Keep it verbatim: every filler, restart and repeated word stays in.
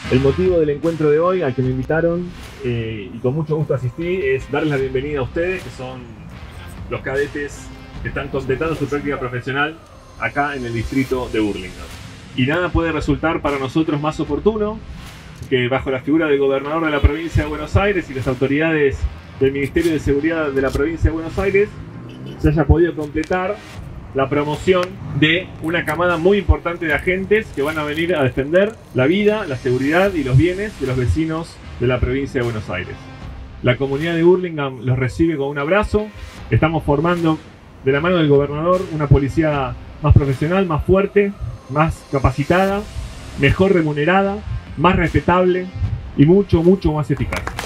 El motivo del encuentro de hoy, al que me invitaron eh, y con mucho gusto asistí, es darles la bienvenida a ustedes, que son los cadetes que están completando su práctica profesional acá en el distrito de Burlingame. Y nada puede resultar para nosotros más oportuno que bajo la figura del gobernador de la provincia de Buenos Aires y las autoridades del Ministerio de Seguridad de la provincia de Buenos Aires se haya podido completar la promoción de una camada muy importante de agentes que van a venir a defender la vida, la seguridad y los bienes de los vecinos de la provincia de Buenos Aires. La comunidad de Burlingame los recibe con un abrazo. Estamos formando de la mano del gobernador una policía más profesional, más fuerte, más capacitada, mejor remunerada, más respetable y mucho, mucho más eficaz.